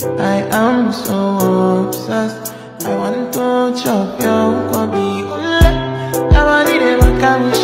I am so obsessed. I want to chop your kobe. Nobody never can